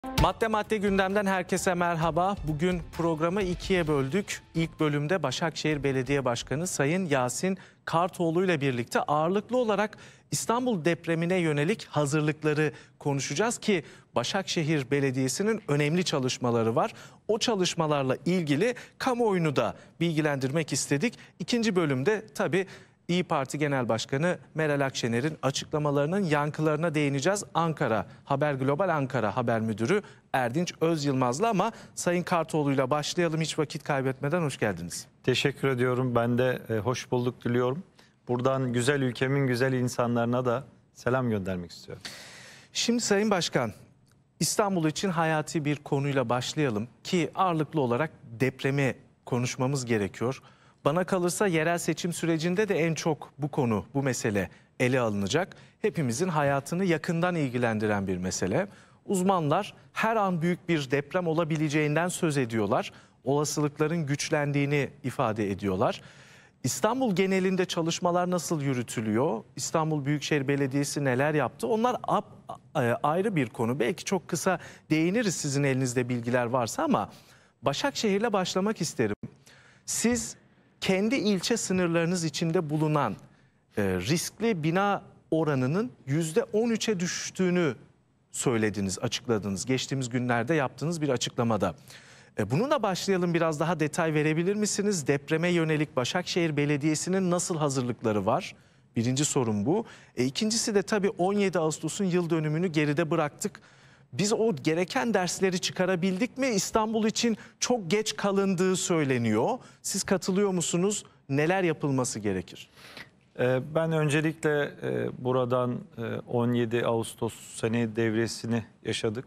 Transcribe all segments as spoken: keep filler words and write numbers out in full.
Madde madde gündemden herkese merhaba. Bugün programı ikiye böldük. İlk bölümde Başakşehir Belediye Başkanı Sayın Yasin Kartoğlu ile birlikte ağırlıklı olarak İstanbul depremine yönelik hazırlıkları konuşacağız ki Başakşehir Belediyesi'nin önemli çalışmaları var. O çalışmalarla ilgili kamuoyunu da bilgilendirmek istedik. İkinci bölümde tabii İYİ Parti Genel Başkanı Meral Akşener'in açıklamalarının yankılarına değineceğiz. Ankara Haber Global Ankara Haber Müdürü Erdinç Özyılmaz'la ama Sayın Kartoğlu'yla başlayalım hiç vakit kaybetmeden. Hoş geldiniz. Teşekkür ediyorum. Ben de e, hoş bulduk diliyorum. Buradan güzel ülkemin güzel insanlarına da selam göndermek istiyorum. Şimdi Sayın Başkan, İstanbul için hayati bir konuyla başlayalım ki ağırlıklı olarak depremi konuşmamız gerekiyor. Bana kalırsa yerel seçim sürecinde de en çok bu konu, bu mesele ele alınacak. Hepimizin hayatını yakından ilgilendiren bir mesele. Uzmanlar her an büyük bir deprem olabileceğinden söz ediyorlar. Olasılıkların güçlendiğini ifade ediyorlar. İstanbul genelinde çalışmalar nasıl yürütülüyor? İstanbul Büyükşehir Belediyesi neler yaptı? Onlar ayrı bir konu. Belki çok kısa değiniriz sizin elinizde bilgiler varsa ama Başakşehir'le başlamak isterim. Siz kendi ilçe sınırlarınız içinde bulunan e, riskli bina oranının yüzde on üçe düştüğünü söylediniz, açıkladınız. Geçtiğimiz günlerde yaptığınız bir açıklamada. E, bununla başlayalım, biraz daha detay verebilir misiniz? Depreme yönelik Başakşehir Belediyesi'nin nasıl hazırlıkları var? Birinci sorum bu. E, ikincisi de tabii on yedi Ağustos'un yıl dönümünü geride bıraktık. Biz o gereken dersleri çıkarabildik mi? İstanbul için çok geç kalındığı söyleniyor. Siz katılıyor musunuz? Neler yapılması gerekir? Ben öncelikle buradan on yedi Ağustos sene devresini yaşadık.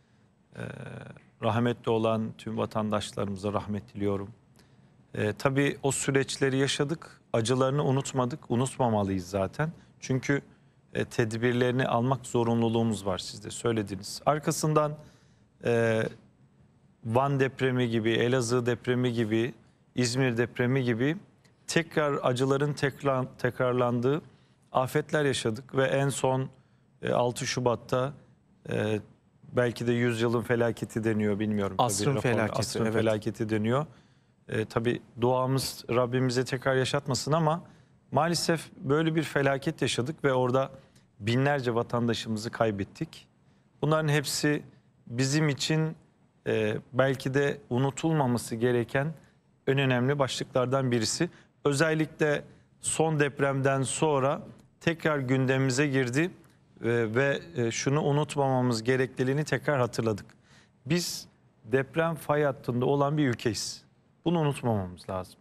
Rahmetli olan tüm vatandaşlarımıza rahmet diliyorum. Tabii o süreçleri yaşadık. Acılarını unutmadık. Unutmamalıyız zaten. Çünkü tedbirlerini almak zorunluluğumuz var, siz de söylediniz. Arkasından e, Van depremi gibi, Elazığ depremi gibi, İzmir depremi gibi tekrar acıların tekrar, tekrarlandığı afetler yaşadık. Ve en son e, altı Şubat'ta e, belki de yüzyılın felaketi deniyor, bilmiyorum. Asrın tabii, felaketi. Asrın evet. felaketi deniyor. E, tabii duamız Rabbimize tekrar yaşatmasın ama maalesef böyle bir felaket yaşadık ve orada binlerce vatandaşımızı kaybettik. Bunların hepsi bizim için e, belki de unutulmaması gereken en önemli başlıklardan birisi. Özellikle son depremden sonra tekrar gündemimize girdi e, ve e, şunu unutmamamız gerekliliğini tekrar hatırladık. Biz deprem fay hattında olan bir ülkeyiz. Bunu unutmamamız lazım.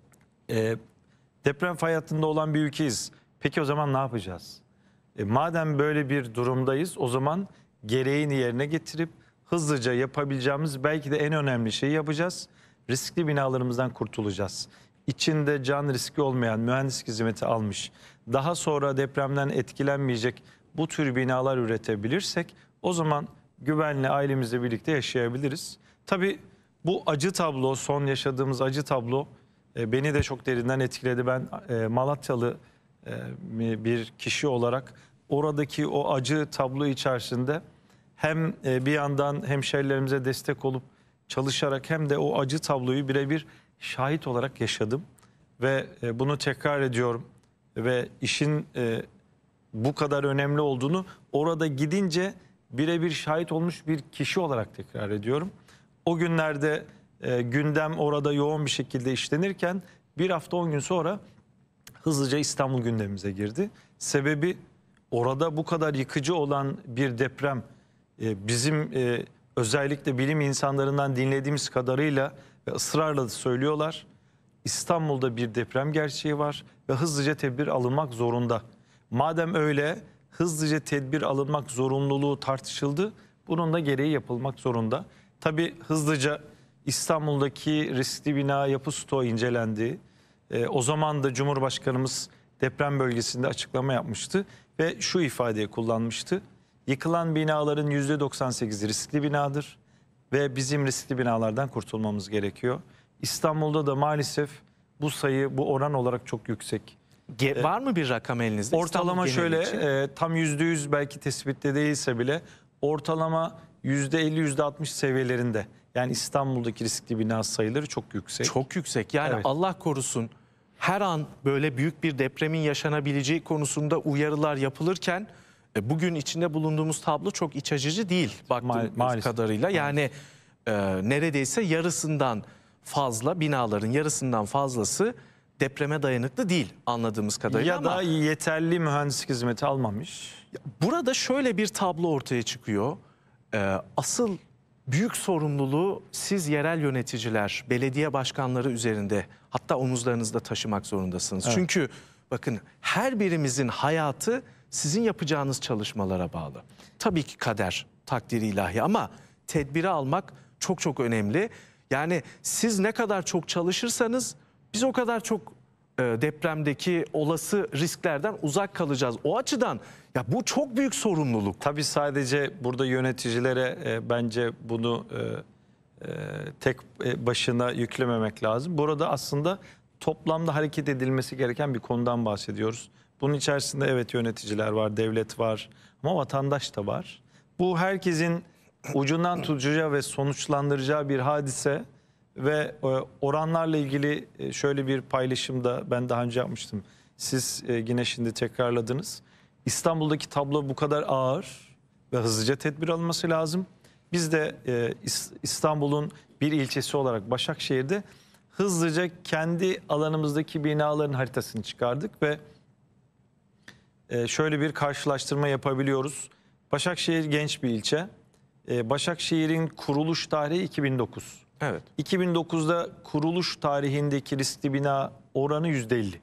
E, deprem fay hattında olan bir ülkeyiz. Peki o zaman ne yapacağız? E, madem böyle bir durumdayız, o zaman gereğini yerine getirip hızlıca yapabileceğimiz belki de en önemli şeyi yapacağız. Riskli binalarımızdan kurtulacağız. İçinde can riski olmayan, mühendislik hizmeti almış, daha sonra depremden etkilenmeyecek bu tür binalar üretebilirsek o zaman güvenli ailemizle birlikte yaşayabiliriz. Tabii bu acı tablo, son yaşadığımız acı tablo e, beni de çok derinden etkiledi. Ben e, Malatyalı e, bir kişi olarak oradaki o acı tablo içerisinde hem e, bir yandan hemşerilerimize destek olup çalışarak hem de o acı tabloyu birebir şahit olarak yaşadım. Ve e, bunu tekrar ediyorum ve işin e, bu kadar önemli olduğunu orada gidince birebir şahit olmuş bir kişi olarak tekrar ediyorum. O günlerde e, gündem orada yoğun bir şekilde işlenirken bir hafta on gün sonra hızlıca İstanbul gündemimize girdi. Sebebi orada bu kadar yıkıcı olan bir deprem e, bizim e, özellikle bilim insanlarından dinlediğimiz kadarıyla ve ısrarla da söylüyorlar. İstanbul'da bir deprem gerçeği var ve hızlıca tedbir alınmak zorunda. Madem öyle, hızlıca tedbir alınmak zorunluluğu tartışıldı. Bunun da gereği yapılmak zorunda. Tabii hızlıca İstanbul'daki riskli bina yapı stoğu incelendi. E, o zaman da Cumhurbaşkanımız deprem bölgesinde açıklama yapmıştı ve şu ifadeyi kullanmıştı. Yıkılan binaların yüzde doksan sekizi riskli binadır ve bizim riskli binalardan kurtulmamız gerekiyor. İstanbul'da da maalesef bu sayı, bu oran olarak çok yüksek. Ge var mı bir rakam elinizde? Ortalama şöyle e, tam yüzde yüz belki tespitte değilse bile ortalama yüzde elli yüzde altmış seviyelerinde. Yani İstanbul'daki riskli bina sayıları çok yüksek. Çok yüksek. Yani Evet. Allah korusun her an böyle büyük bir depremin yaşanabileceği konusunda uyarılar yapılırken e, bugün içinde bulunduğumuz tablo çok iç açıcı değil baktığımız maalesef. kadarıyla. Yani e, neredeyse yarısından fazla binaların yarısından fazlası depreme dayanıklı değil anladığımız kadarıyla. Ya da ama yeterli mühendislik hizmeti almamış. burada şöyle bir tablo ortaya çıkıyor. E, asıl büyük sorumluluğu siz yerel yöneticiler, belediye başkanları üzerinde, hatta omuzlarınızda taşımak zorundasınız. Evet. Çünkü bakın her birimizin hayatı sizin yapacağınız çalışmalara bağlı. Tabii ki kader, takdiri ilahi ama tedbiri almak çok çok önemli. Yani siz ne kadar çok çalışırsanız biz o kadar çok e, depremdeki olası risklerden uzak kalacağız. O açıdan ya bu çok büyük sorumluluk. Tabii sadece burada yöneticilere e, bence bunu e, e, tek e, başına yüklememek lazım. Burada aslında toplamda hareket edilmesi gereken bir konudan bahsediyoruz. Bunun içerisinde evet yöneticiler var, devlet var ama vatandaş da var. Bu herkesin ucundan tutacağı ve sonuçlandıracağı bir hadise ve e, oranlarla ilgili e, şöyle bir paylaşımda ben daha önce yapmıştım. Siz e, yine şimdi tekrarladınız. İstanbul'daki tablo bu kadar ağır ve hızlıca tedbir alınması lazım. Biz de e, İstanbul'un bir ilçesi olarak Başakşehir'de hızlıca kendi alanımızdaki binaların haritasını çıkardık ve e, şöyle bir karşılaştırma yapabiliyoruz. Başakşehir genç bir ilçe. E, Başakşehir'in kuruluş tarihi iki bin dokuz. Evet. iki bin dokuzda kuruluş tarihindeki riskli bina oranı yüzde elli.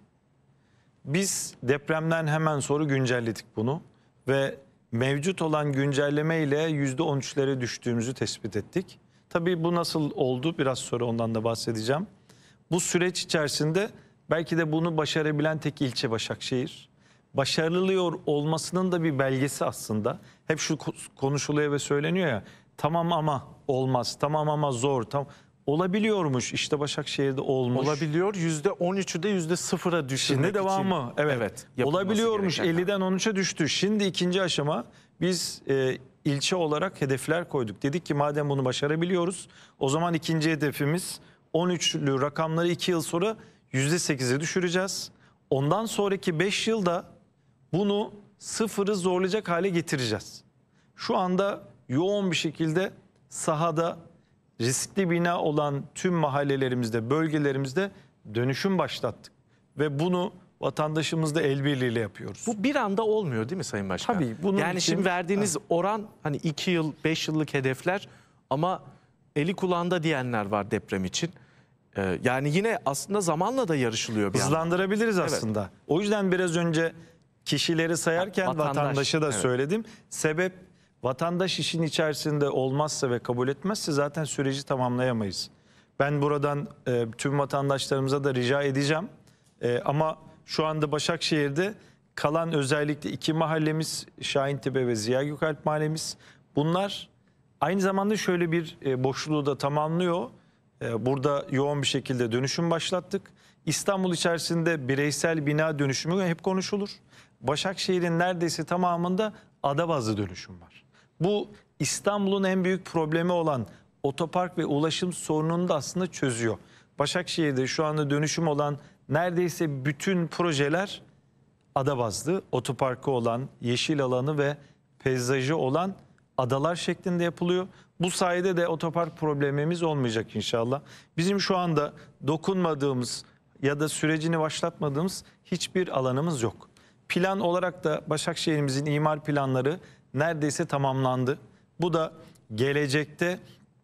Biz depremden hemen sonra güncelledik bunu ve mevcut olan güncelleme ile yüzde on üçlere düştüğümüzü tespit ettik. Tabii bu nasıl oldu? Biraz sonra ondan da bahsedeceğim. Bu süreç içerisinde belki de bunu başarabilen tek ilçe Başakşehir. Başarılıyor olmasının da bir belgesi aslında. Hep şu konuşuluyor ve söyleniyor ya, tamam ama olmaz, tamam ama zor, tam olabiliyormuş. İşte Başakşehir'de olmuş. Olabiliyor. yüzde on üçü de yüzde sıfıra düşürmek Şimdi devamı için. evet, Evet, yapılması olabiliyormuş, gereken. elliden on üçe düştü. Şimdi ikinci aşama biz e, ilçe olarak hedefler koyduk. Dedik ki madem bunu başarabiliyoruz o zaman ikinci hedefimiz on üçlü rakamları iki yıl sonra yüzde sekize düşüreceğiz. Ondan sonraki beş yılda bunu sıfırı zorlayacak hale getireceğiz. Şu anda yoğun bir şekilde sahada riskli bina olan tüm mahallelerimizde, bölgelerimizde dönüşüm başlattık. Ve bunu vatandaşımızla el birliğiyle yapıyoruz. Bu bir anda olmuyor değil mi Sayın Başkan? Tabii, bunun yani için- şimdi verdiğiniz oran hani iki yıl, beş yıllık hedefler ama eli kulağında diyenler var deprem için. Ee, yani yine aslında zamanla da yarışılıyor bir yandan. Hızlandırabiliriz aslında. O yüzden biraz önce kişileri sayarken Ha, vatandaş, vatandaşı da evet. söyledim. Sebep vatandaş işin içerisinde olmazsa ve kabul etmezse zaten süreci tamamlayamayız. Ben buradan e, tüm vatandaşlarımıza da rica edeceğim. E, ama şu anda Başakşehir'de kalan özellikle iki mahallemiz Şahintepe ve Ziya Gökalp mahallemiz. Bunlar aynı zamanda şöyle bir e, boşluğu da tamamlıyor. E, burada yoğun bir şekilde dönüşüm başlattık. İstanbul içerisinde bireysel bina dönüşümü hep konuşulur. Başakşehir'in neredeyse tamamında ada bazlı dönüşüm var. Bu İstanbul'un en büyük problemi olan otopark ve ulaşım sorununu da aslında çözüyor. Başakşehir'de şu anda dönüşüm olan neredeyse bütün projeler ada bazlı, otoparkı olan, yeşil alanı ve peyzajı olan adalar şeklinde yapılıyor. Bu sayede de otopark problemimiz olmayacak inşallah. Bizim şu anda dokunmadığımız ya da sürecini başlatmadığımız hiçbir alanımız yok. Plan olarak da Başakşehir'imizin imar planları neredeyse tamamlandı. Bu da gelecekte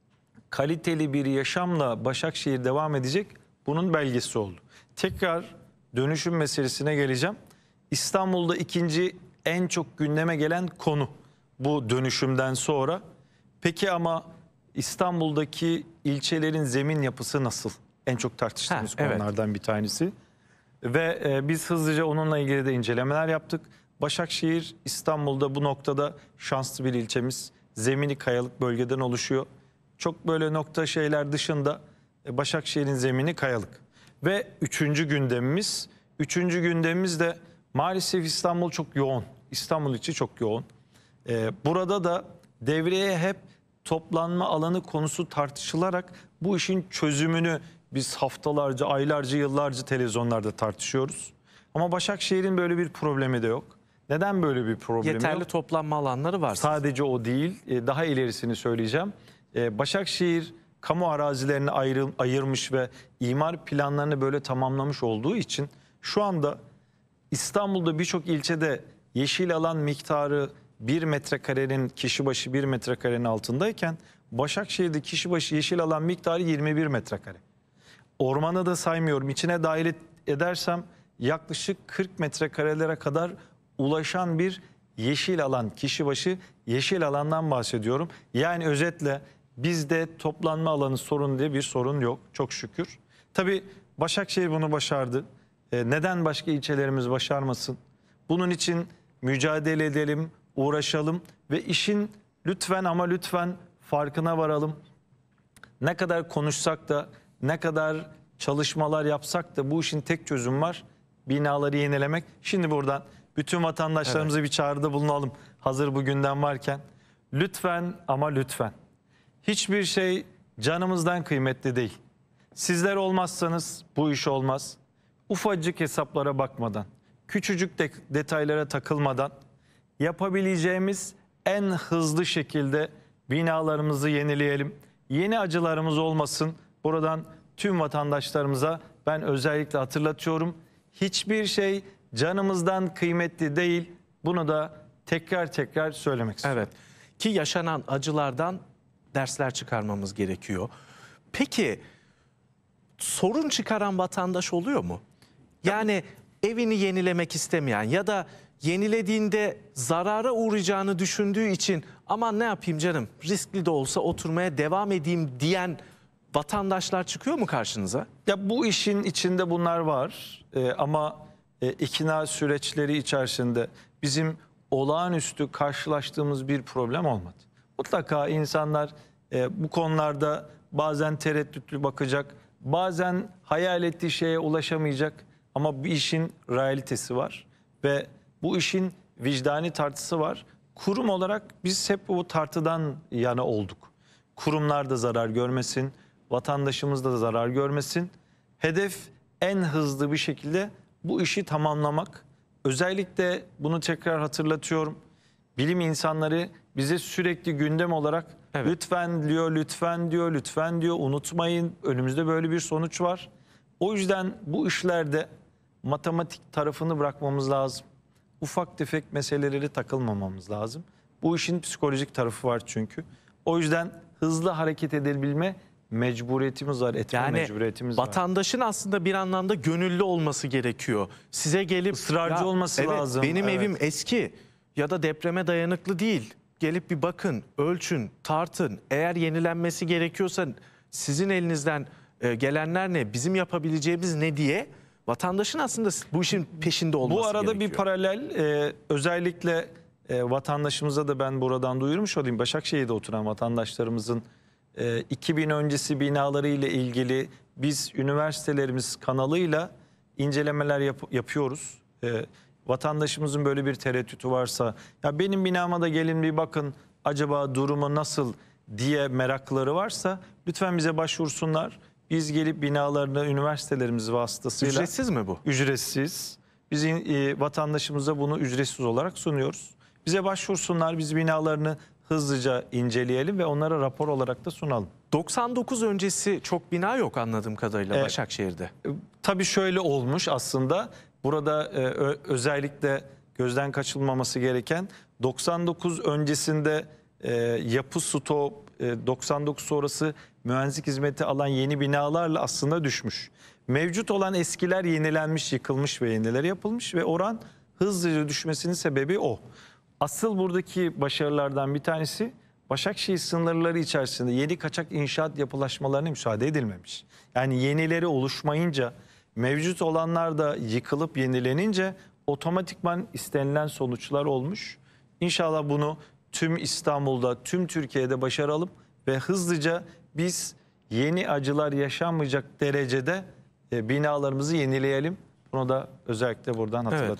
kaliteli bir yaşamla Başakşehir devam edecek, bunun belgesi oldu. Tekrar dönüşüm meselesine geleceğim. İstanbul'da ikinci en çok gündeme gelen konu bu dönüşümden sonra. Peki ama İstanbul'daki ilçelerin zemin yapısı nasıl? En çok tartıştığımız Ha, evet. konulardan bir tanesi. Ve e, biz hızlıca onunla ilgili de incelemeler yaptık. Başakşehir İstanbul'da bu noktada şanslı bir ilçemiz. Zemini kayalık bölgeden oluşuyor. Çok böyle nokta şeyler dışında e, Başakşehir'in zemini kayalık. Ve üçüncü gündemimiz, üçüncü gündemimiz de maalesef İstanbul çok yoğun. İstanbul içi çok yoğun. E, burada da devreye hep toplanma alanı konusu tartışılarak bu işin çözümünü biz haftalarca, aylarca, yıllarca televizyonlarda tartışıyoruz. Ama Başakşehir'in böyle bir problemi de yok. Neden böyle bir problemi Yeterli yok? toplanma alanları var. Sadece o değil, daha ilerisini söyleyeceğim. Başakşehir kamu arazilerini ayrı, ayırmış ve imar planlarını böyle tamamlamış olduğu için şu anda İstanbul'da birçok ilçede yeşil alan miktarı bir metrekarenin kişi başı bir metrekarenin altındayken Başakşehir'de kişi başı yeşil alan miktarı yirmi bir metrekare. Ormanı da saymıyorum. İçine dahil edersem yaklaşık kırk metrekarelere kadar ulaşan bir yeşil alan, kişi başı yeşil alandan bahsediyorum. Yani özetle bizde toplanma alanı sorun diye bir sorun yok çok şükür. Tabii Başakşehir bunu başardı. Ee, neden başka ilçelerimiz başarmasın? Bunun için mücadele edelim, uğraşalım ve işin lütfen ama lütfen farkına varalım. Ne kadar konuşsak da, ne kadar çalışmalar yapsak da bu işin tek çözüm var. Binaları yenilemek. Şimdi buradan bütün vatandaşlarımıza evet. bir çağrıda bulunalım. Hazır bugünden varken. Lütfen ama lütfen. Hiçbir şey canımızdan kıymetli değil. Sizler olmazsanız bu iş olmaz. Ufacık hesaplara bakmadan, küçücük de detaylara takılmadan yapabileceğimiz en hızlı şekilde binalarımızı yenileyelim. Yeni acılarımız olmasın. Buradan tüm vatandaşlarımıza ben özellikle hatırlatıyorum. Hiçbir şey canımızdan kıymetli değil. Bunu da tekrar tekrar söylemek istiyorum. Evet. Ki yaşanan acılardan dersler çıkarmamız gerekiyor. Peki sorun çıkaran vatandaş oluyor mu? Yani evini yenilemek istemeyen ya da yenilediğinde zarara uğrayacağını düşündüğü için aman ne yapayım canım riskli de olsa oturmaya devam edeyim diyen vatandaşlar çıkıyor mu karşınıza? Ya bu işin içinde bunlar var ee, ama e, ikna süreçleri içerisinde bizim olağanüstü karşılaştığımız bir problem olmadı. Mutlaka insanlar e, bu konularda bazen tereddütlü bakacak, bazen hayal ettiği şeye ulaşamayacak ama bir işin realitesi var ve bu işin vicdani tartısı var. Kurum olarak biz hep bu tartıdan yana olduk. Kurumlar da zarar görmesin, vatandaşımız da zarar görmesin. Hedef en hızlı bir şekilde bu işi tamamlamak. Özellikle bunu tekrar hatırlatıyorum. Bilim insanları bize sürekli gündem olarak evet. lütfen diyor, lütfen diyor, lütfen diyor, unutmayın. Önümüzde böyle bir sonuç var. O yüzden bu işlerde matematik tarafını bırakmamız lazım. Ufak tefek meseleleri takılmamamız lazım. Bu işin psikolojik tarafı var çünkü. O yüzden hızlı hareket edebilme mecburiyetimiz var, etme yani mecburiyetimiz var. Vatandaşın aslında bir anlamda gönüllü olması gerekiyor. Size gelip ısrarcı ya, olması evet, lazım. Benim evet. evim eski ya da depreme dayanıklı değil. Gelip bir bakın, ölçün, tartın. Eğer yenilenmesi gerekiyorsa sizin elinizden e, gelenler ne, bizim yapabileceğimiz ne diye vatandaşın aslında bu işin peşinde olması gerekiyor. Bu arada gerekiyor. bir paralel e, özellikle e, vatandaşımıza da ben buradan duyurmuş olayım. Başakşehir'de oturan vatandaşlarımızın e, iki bin öncesi binaları ile ilgili biz üniversitelerimiz kanalıyla incelemeler yap yapıyoruz. E, vatandaşımızın böyle bir tereddütü varsa, ya benim binama da gelin bir bakın acaba durumu nasıl diye merakları varsa lütfen bize başvursunlar. Biz gelip binalarını üniversitelerimiz vasıtasıyla... Ücretsiz mi bu? Ücretsiz. Biz e, vatandaşımıza bunu ücretsiz olarak sunuyoruz. Bize başvursunlar, biz binalarını hızlıca inceleyelim ve onlara rapor olarak da sunalım. doksan dokuz öncesi çok bina yok anladığım kadarıyla Evet. Başakşehir'de. E, tabii şöyle olmuş aslında. Burada e, ö, özellikle gözden kaçılmaması gereken doksan dokuz öncesinde e, yapı stoğu, e, doksan dokuz sonrası mühendislik hizmeti alan yeni binalarla aslında düşmüş. Mevcut olan eskiler yenilenmiş, yıkılmış ve yenileri yapılmış ve oran hızlıca düşmesinin sebebi o. Asıl buradaki başarılardan bir tanesi Başakşehir sınırları içerisinde yeni kaçak inşaat yapılaşmalarına müsaade edilmemiş. Yani yenileri oluşmayınca, mevcut olanlar da yıkılıp yenilenince otomatikman istenilen sonuçlar olmuş. İnşallah bunu tüm İstanbul'da, tüm Türkiye'de başaralım ve hızlıca biz yeni acılar yaşanmayacak derecede e, binalarımızı yenileyelim. Bunu da özellikle buradan hatırlatalım. Evet.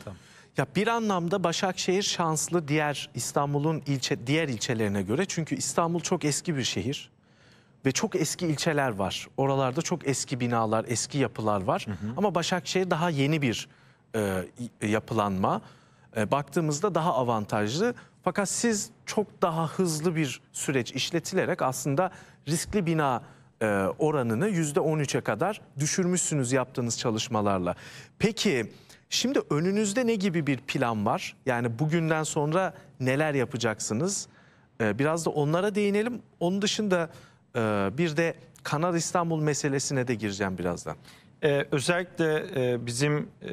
Ya bir anlamda Başakşehir şanslı diğer İstanbul'un ilçe diğer ilçelerine göre. Çünkü İstanbul çok eski bir şehir ve çok eski ilçeler var. Oralarda çok eski binalar, eski yapılar var. Hı hı. Ama Başakşehir daha yeni bir e, yapılanma. E, baktığımızda daha avantajlı. Fakat siz çok daha hızlı bir süreç işletilerek aslında riskli bina e, oranını yüzde on üçe kadar düşürmüşsünüz yaptığınız çalışmalarla. Peki şimdi önünüzde ne gibi bir plan var? Yani bugünden sonra neler yapacaksınız? E, biraz da onlara değinelim. Onun dışında e, bir de Kanal İstanbul meselesine de gireceğim birazdan. Ee, özellikle e, bizim e,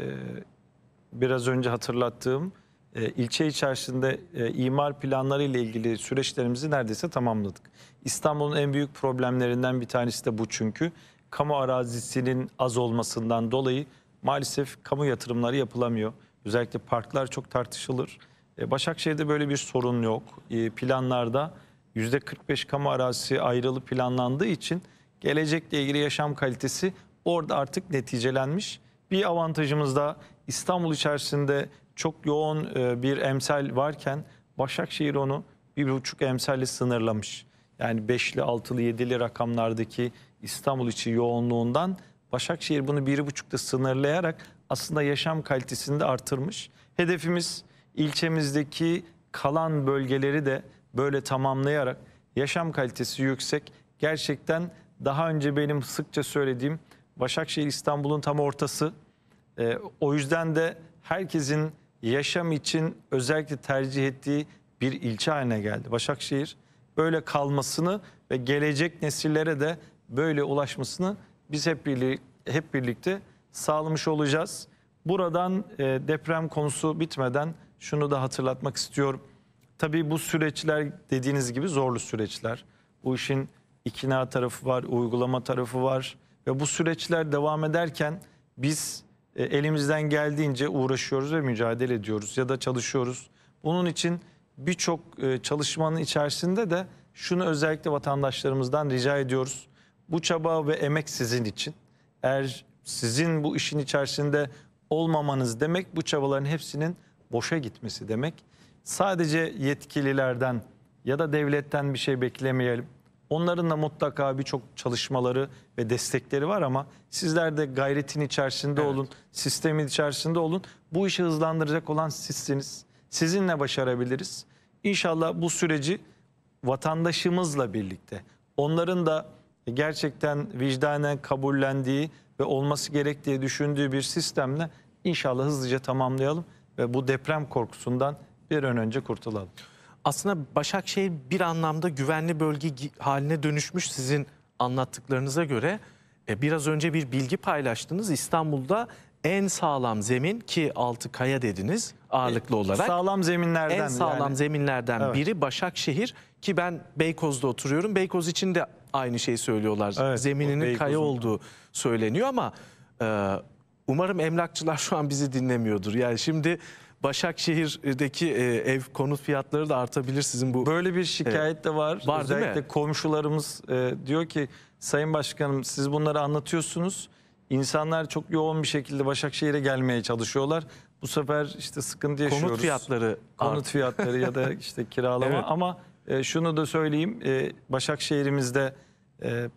biraz önce hatırlattığım e, ilçe içerisinde e, imar planları ile ilgili süreçlerimizi neredeyse tamamladık. İstanbul'un en büyük problemlerinden bir tanesi de bu çünkü. Kamu arazisinin az olmasından dolayı maalesef kamu yatırımları yapılamıyor. Özellikle parklar çok tartışılır. E, Başakşehir'de böyle bir sorun yok. E, planlarda yüzde kırk beş kamu arazisi ayrılı planlandığı için gelecekle ilgili yaşam kalitesi orada artık neticelenmiş. Bir avantajımız da İstanbul içerisinde çok yoğun bir emsal varken Başakşehir onu bir buçuk emsalle sınırlamış. Yani beşli, altılı, yedili rakamlardaki İstanbul içi yoğunluğundan Başakşehir bunu bir buçukta sınırlayarak aslında yaşam kalitesini de artırmış. Hedefimiz ilçemizdeki kalan bölgeleri de böyle tamamlayarak yaşam kalitesi yüksek, gerçekten daha önce benim sıkça söylediğim Başakşehir İstanbul'un tam ortası. Ee, o yüzden de herkesin yaşam için özellikle tercih ettiği bir ilçe haline geldi Başakşehir. Böyle kalmasını ve gelecek nesillere de böyle ulaşmasını biz hep birlikte, hep birlikte sağlamış olacağız. Buradan e, deprem konusu bitmeden şunu da hatırlatmak istiyorum. Tabii bu süreçler dediğiniz gibi zorlu süreçler. Bu işin ikna tarafı var, uygulama tarafı var. Ve bu süreçler devam ederken biz e, elimizden geldiğince uğraşıyoruz ve mücadele ediyoruz ya da çalışıyoruz. Bunun için birçok e, çalışmanın içerisinde de şunu özellikle vatandaşlarımızdan rica ediyoruz. Bu çaba ve emek sizin için. Eğer sizin bu işin içerisinde olmamanız demek bu çabaların hepsinin boşa gitmesi demek. Sadece yetkililerden ya da devletten bir şey beklemeyelim. Onların da mutlaka birçok çalışmaları ve destekleri var ama sizler de gayretin içerisinde evet. olun, sistemin içerisinde olun. Bu işi hızlandıracak olan sizsiniz. Sizinle başarabiliriz. İnşallah bu süreci vatandaşımızla birlikte, onların da gerçekten vicdanen kabullendiği ve olması gerektiği düşündüğü bir sistemle inşallah hızlıca tamamlayalım ve bu deprem korkusundan bir an önce kurtulalım. Aslında Başakşehir bir anlamda güvenli bölge haline dönüşmüş sizin anlattıklarınıza göre. E, biraz önce bir bilgi paylaştınız. İstanbul'da en sağlam zemin, ki altı kaya dediniz ağırlıklı e, olarak. Sağlam zeminlerden. En sağlam yani. zeminlerden evet. biri Başakşehir, ki ben Beykoz'da oturuyorum. Beykoz için de aynı şeyi söylüyorlar. Evet, zemininin kaya olduğu söyleniyor ama e, umarım emlakçılar şu an bizi dinlemiyordur. Yani şimdi Başakşehir'deki e, ev konut fiyatları da artabilir sizin bu. Böyle bir şikayet de var. Var Özellikle komşularımız e, diyor ki Sayın Başkanım siz bunları anlatıyorsunuz. İnsanlar çok yoğun bir şekilde Başakşehir'e gelmeye çalışıyorlar. Bu sefer işte sıkıntı yaşıyoruz. Konut fiyatları Konut art. fiyatları ya da işte kiralama evet. ama e, şunu da söyleyeyim. E, Başakşehir'imizde e,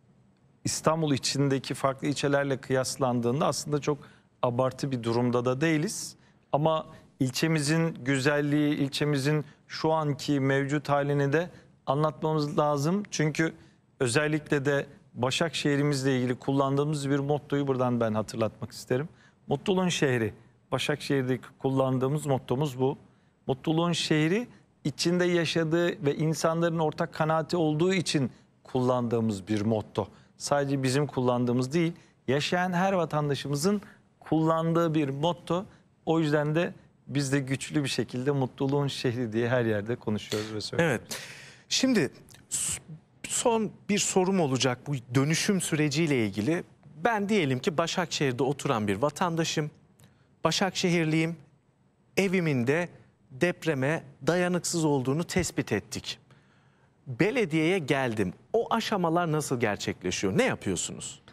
İstanbul içindeki farklı ilçelerle kıyaslandığında aslında çok abartı bir durumda da değiliz. Ama ilçemizin güzelliği, ilçemizin şu anki mevcut halini de anlatmamız lazım. Çünkü özellikle de Başakşehir'imizle ilgili kullandığımız bir mottoyu buradan ben hatırlatmak isterim. Mutluluğun şehri. Başakşehir'deki kullandığımız mottomuz bu. Mutluluğun şehri içinde yaşadığı ve insanların ortak kanaati olduğu için kullandığımız bir motto. Sadece bizim kullandığımız değil, yaşayan her vatandaşımızın kullandığı bir motto. O yüzden de biz de güçlü bir şekilde mutluluğun şehri diye her yerde konuşuyoruz ve söylüyoruz. Evet. Şimdi son bir sorum olacak bu dönüşüm süreciyle ilgili. Ben diyelim ki Başakşehir'de oturan bir vatandaşım. Başakşehirliyim. Evimin de depreme dayanıksız olduğunu tespit ettik. Belediyeye geldim. O aşamalar nasıl gerçekleşiyor? Ne yapıyorsunuz?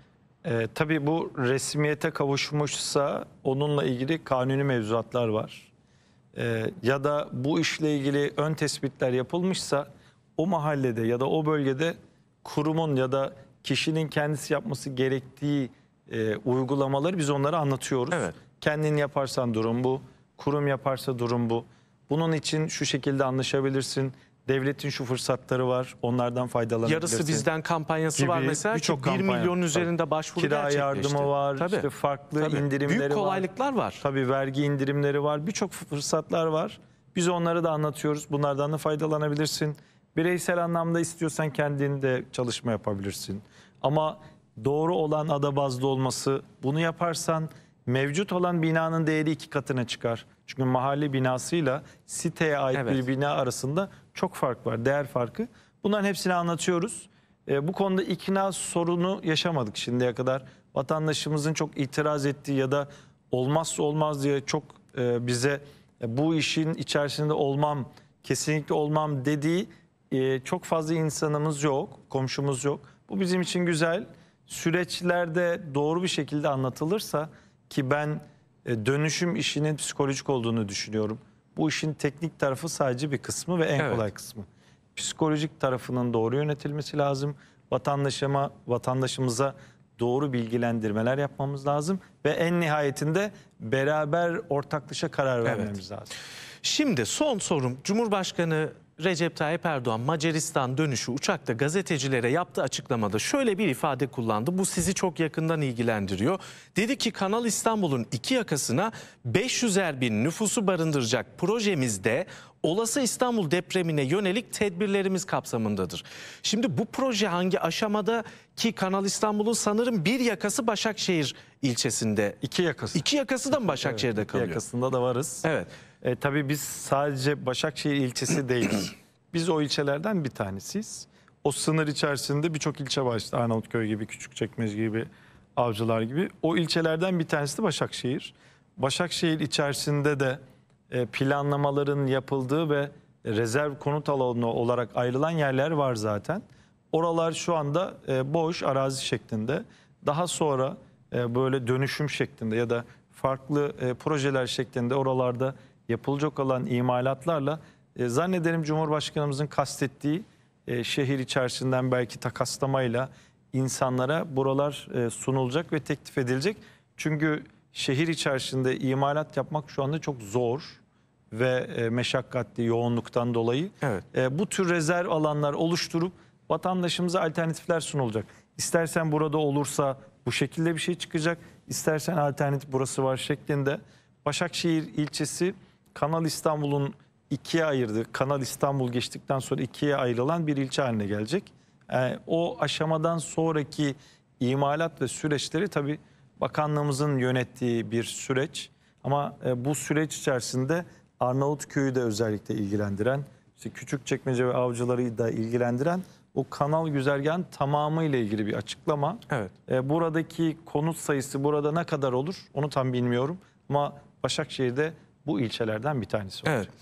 Ee, tabii bu resmiyete kavuşmuşsa onunla ilgili kanuni mevzuatlar var. Ee, ya da bu işle ilgili ön tespitler yapılmışsa o mahallede ya da o bölgede kurumun ya da kişinin kendisi yapması gerektiği e, uygulamaları biz onlara anlatıyoruz. Evet. Kendin yaparsan durum bu, kurum yaparsa durum bu. Bunun için şu şekilde anlaşabilirsin. Devletin şu fırsatları var, onlardan faydalanabilirsin. Yarısı bizden kampanyası gibi var mesela ki birçok bir kampanya. milyonun Tabii. üzerinde başvuru Kira gerçekleşti. yardımı var, Tabii. işte farklı Tabii. indirimleri Büyük var. kolaylıklar var. Tabii vergi indirimleri var. Birçok fırsatlar var. Biz onları da anlatıyoruz. Bunlardan da faydalanabilirsin. Bireysel anlamda istiyorsan kendin de çalışma yapabilirsin. Ama doğru olan ada bazlı olması, bunu yaparsan mevcut olan binanın değeri iki katına çıkar. Çünkü mahalle binasıyla siteye ait Evet. bir bina arasında çok fark var, değer farkı. Bunların hepsini anlatıyoruz. E, bu konuda ikna sorunu yaşamadık şimdiye kadar. Vatandaşımızın çok itiraz ettiği ya da olmazsa olmaz diye çok e, bize e, bu işin içerisinde olmam, kesinlikle olmam dediği e, çok fazla insanımız yok, komşumuz yok. Bu bizim için güzel. Süreçlerde doğru bir şekilde anlatılırsa, ki ben e, dönüşüm işinin psikolojik olduğunu düşünüyorum. Bu işin teknik tarafı sadece bir kısmı ve en Evet. kolay kısmı. Psikolojik tarafının doğru yönetilmesi lazım. Vatandaşıma, vatandaşımıza doğru bilgilendirmeler yapmamız lazım ve en nihayetinde beraber ortaklaşa karar vermemiz lazım. Şimdi son sorum, Cumhurbaşkanı Recep Tayyip Erdoğan Macaristan dönüşü uçakta gazetecilere yaptığı açıklamada şöyle bir ifade kullandı. Bu sizi çok yakından ilgilendiriyor. Dedi ki Kanal İstanbul'un iki yakasına beş yüzer bin nüfusu barındıracak projemizde olası İstanbul depremine yönelik tedbirlerimiz kapsamındadır. Şimdi bu proje hangi aşamada, ki Kanal İstanbul'un sanırım bir yakası Başakşehir ilçesinde. İki yakası. İki yakası da mı Başakşehir'de İki kalıyor? yakasında da varız. Evet. E, tabii biz sadece Başakşehir ilçesi değiliz. Biz o ilçelerden bir tanesiyiz. O sınır içerisinde birçok ilçe var, işte Arnavutköy gibi, Küçükçekmece gibi, Avcılar gibi. O ilçelerden bir tanesi de Başakşehir. Başakşehir içerisinde de e, planlamaların yapıldığı ve rezerv konut alanı olarak ayrılan yerler var zaten. Oralar şu anda e, boş arazi şeklinde. Daha sonra e, böyle dönüşüm şeklinde ya da farklı e, projeler şeklinde oralarda yapılacak olan imalatlarla e, zannederim Cumhurbaşkanımızın kastettiği e, şehir içerisinden belki takaslamayla insanlara buralar e, sunulacak ve teklif edilecek. Çünkü şehir içerisinde imalat yapmak şu anda çok zor ve e, meşakkatli, yoğunluktan dolayı. Evet. E, bu tür rezerv alanlar oluşturup vatandaşımıza alternatifler sunulacak. İstersen burada olursa bu şekilde bir şey çıkacak, İstersen alternatif burası var şeklinde. Başakşehir ilçesi Kanal İstanbul'un ikiye ayırdı. Kanal İstanbul geçtikten sonra ikiye ayrılan bir ilçe haline gelecek. Yani o aşamadan sonraki imalat ve süreçleri tabii bakanlığımızın yönettiği bir süreç. Ama bu süreç içerisinde Arnavutköy'ü de özellikle ilgilendiren, işte Küçükçekmece ve Avcılar'ı da ilgilendiren o kanal güzergahın tamamı ile ilgili bir açıklama. Evet. E, buradaki konut sayısı burada ne kadar olur onu tam bilmiyorum. Ama Başakşehir'de bu ilçelerden bir tanesi olacak. Evet.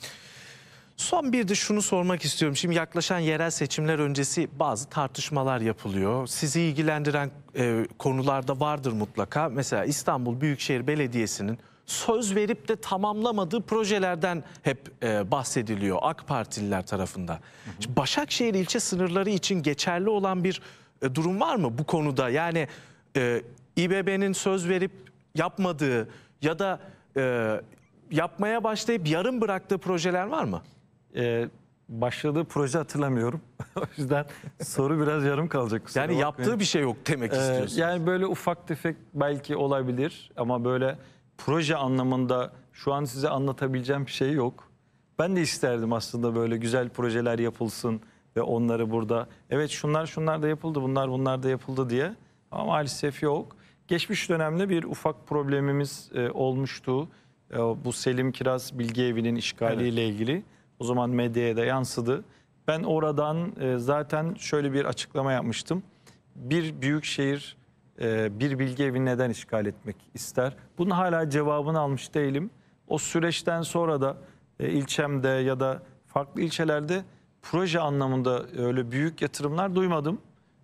Son bir de şunu sormak istiyorum. Şimdi yaklaşan yerel seçimler öncesi bazı tartışmalar yapılıyor. Sizi ilgilendiren e, konularda vardır mutlaka. Mesela İstanbul Büyükşehir Belediyesi'nin söz verip de tamamlamadığı projelerden hep e, bahsediliyor AK Partililer tarafından. Hı hı. Başakşehir ilçe sınırları için geçerli olan bir e, durum var mı bu konuda? Yani e, İBB'nin söz verip yapmadığı ya da e, yapmaya başlayıp yarım bıraktığı projeler var mı? Ee, başladığı proje hatırlamıyorum. O yüzden soru biraz yarım kalacak. kusura Yani bakmayın. yaptığı bir şey yok demek Ee, istiyorsun. Yani böyle ufak tefek belki olabilir ama böyle proje anlamında şu an size anlatabileceğim bir şey yok. Ben de isterdim aslında böyle güzel projeler yapılsın ve onları burada evet şunlar şunlar da yapıldı, bunlar bunlar da yapıldı diye, ama maalesef yok. Geçmiş dönemde bir ufak problemimiz e, olmuştu. E, bu Selim Kiraz Bilgi Evi'nin işgaliyle evet. ilgili. O zaman medyaya da yansıdı. Ben oradan e, zaten şöyle bir açıklama yapmıştım. Bir büyükşehir e, bir bilgi evi neden işgal etmek ister? Bunun hala cevabını almış değilim. O süreçten sonra da e, ilçemde ya da farklı ilçelerde proje anlamında öyle büyük yatırımlar duymadım.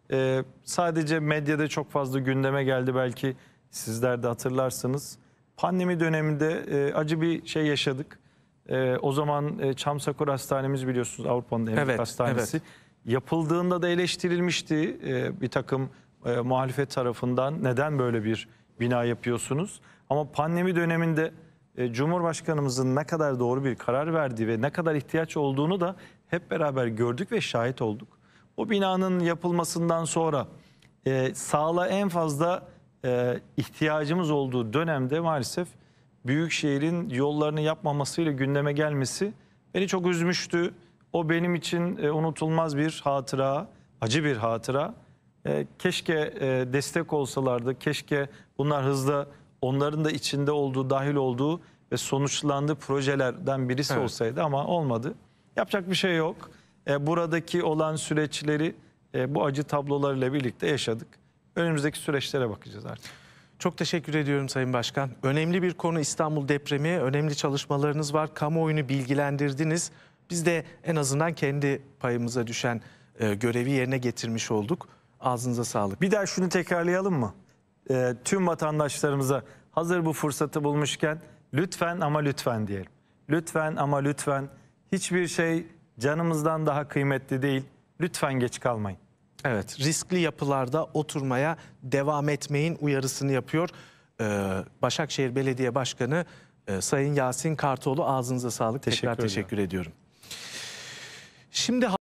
Ee, sadece medyada çok fazla gündeme geldi, belki sizler de hatırlarsınız. Pandemi döneminde e, acı bir şey yaşadık. E, o zaman e, Çamsakur Hastanemiz, biliyorsunuz, Avrupa'nın en büyük Evet, hastanesi. evet. Yapıldığında da eleştirilmişti e, bir takım e, muhalefet tarafından. Neden böyle bir bina yapıyorsunuz? Ama pandemi döneminde e, Cumhurbaşkanımızın ne kadar doğru bir karar verdiği ve ne kadar ihtiyaç olduğunu da hep beraber gördük ve şahit olduk. O binanın yapılmasından sonra e, sağlığa en fazla e, ihtiyacımız olduğu dönemde maalesef Büyükşehir'in yollarını yapmamasıyla gündeme gelmesi beni çok üzmüştü. O benim için e, unutulmaz bir hatıra, acı bir hatıra. E, keşke e, destek olsalardı, keşke bunlar hızla onların da içinde olduğu, dahil olduğu ve sonuçlandığı projelerden birisi Evet. olsaydı, ama olmadı. Yapacak bir şey yok. E, buradaki olan süreçleri e, bu acı tablolarıyla birlikte yaşadık. Önümüzdeki süreçlere bakacağız artık. Çok teşekkür ediyorum Sayın Başkan. Önemli bir konu İstanbul depremi. Önemli çalışmalarınız var. Kamuoyunu bilgilendirdiniz. Biz de en azından kendi payımıza düşen e, görevi yerine getirmiş olduk. Ağzınıza sağlık. Bir daha şunu tekrarlayalım mı? E, tüm vatandaşlarımıza hazır bu fırsatı bulmuşken lütfen ama lütfen diyelim. Lütfen ama lütfen, hiçbir şey canımızdan daha kıymetli değil. Lütfen geç kalmayın. Evet, riskli yapılarda oturmaya devam etmeyin uyarısını yapıyor Ee, Başakşehir Belediye Başkanı e, Sayın Yasin Kartoğlu. Ağzınıza sağlık. Teşekkür Tekrar ediyorum. teşekkür ediyorum. Şimdi